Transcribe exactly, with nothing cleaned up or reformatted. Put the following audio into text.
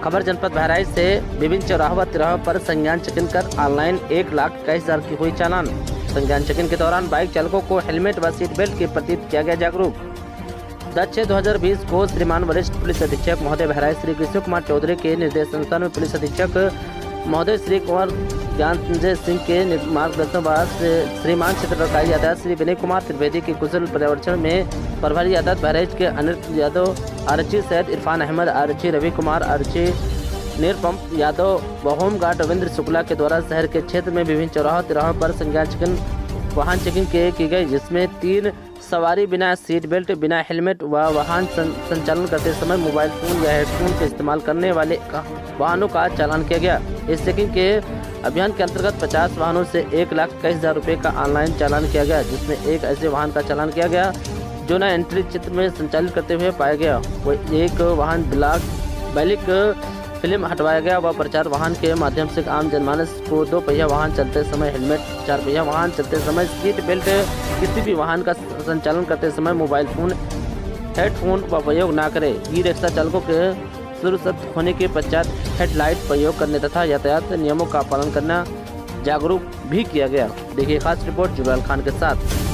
खबर जनपद बहराइच से विभिन्न चौराहों व तिराहों पर संज्ञान चेकिंग कर ऑनलाइन एक लाख इक्कीस हजार की हुई चालान। संज्ञान चेकिंग के दौरान बाइक चालकों को हेलमेट व सीट बेल्ट के प्रति किया गया जागरूक। दस छह दो हजार बीस को श्रीमान वरिष्ठ पुलिस अधीक्षक महोदय बहराइच श्री कृष्ण कुमार चौधरी के निर्देशानुसार में पुलिस अधीक्षक महोदय श्री कुमार ज्ञान संजय सिंह के मार्गदर्शन बाद श्रीमान क्षेत्र प्रभारी यातायात श्री विनय कुमार त्रिवेदी के कुशल पर्यवेक्षण में प्रभारी यातायात बहराइच के अनिल यादव, आरक्षी सैयद इरफान अहमद, आरक्षी रवि कुमार, आरक्षी निरपम यादव व होमगार्ड रविंद्र शुक्ला के द्वारा शहर के क्षेत्र में विभिन्न चौराहों तिराहों पर संज्ञान चेकिंग वाहन चेकिंग के की गई, जिसमें तीन सवारी बिना सीट बेल्ट, बिना हेलमेट व वाहन संचालन करते समय मोबाइल फोन या हेडफोन के इस्तेमाल करने वाले वाहनों का चालान किया गया। इस चेकिंग के अभियान के अंतर्गत पचास वाहनों से एक लाख इक्कीस हजार रुपये का ऑनलाइन चालान किया गया, जिसमें एक ऐसे वाहन का चालान किया गया जो न एंट्री क्षेत्र में संचालित करते हुए पाया गया। वह एक वाहन ब्लैक बैलिक फिल्म हटवाया गया व प्रचार वाहन के माध्यम से आम जनमानस को दो पहिया वाहन चलते समय हेलमेट, चार पहिया वाहन चलते समय सीट बेल्ट, किसी भी वाहन का संचालन करते समय मोबाइल फोन, हेडफोन का प्रयोग न करें। ई रिक्शा चालकों के सुरक्षित होने के पश्चात हेडलाइट प्रयोग करने तथा यातायात नियमों का पालन करना जागरूक भी किया गया। देखिए खास रिपोर्ट जुबैल खान के साथ।